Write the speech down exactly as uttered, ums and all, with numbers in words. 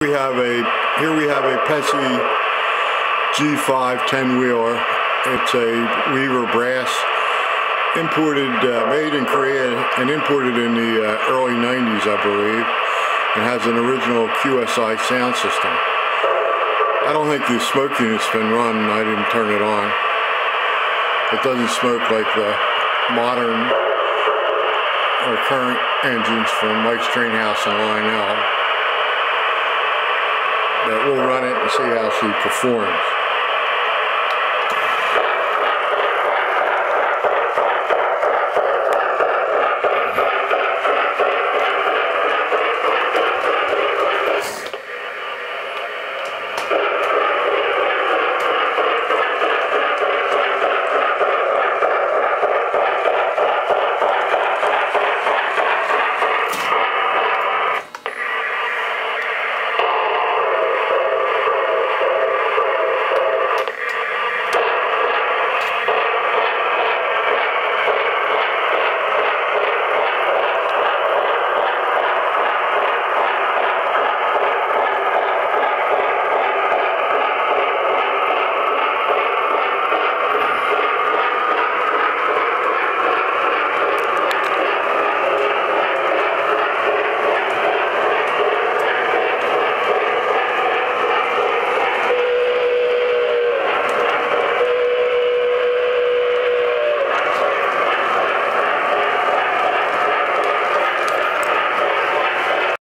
We have a here we have a P R R G five ten wheeler. It's a Weaver brass, imported, uh, made in Korea and imported in the uh, early nineties, I believe. It has an original Q S I sound system. I don't think the smoke unit's been run. I didn't turn it on. It doesn't smoke like the modern or current engines from Mike's Train House and Lionel. But we'll run it and see how she performs.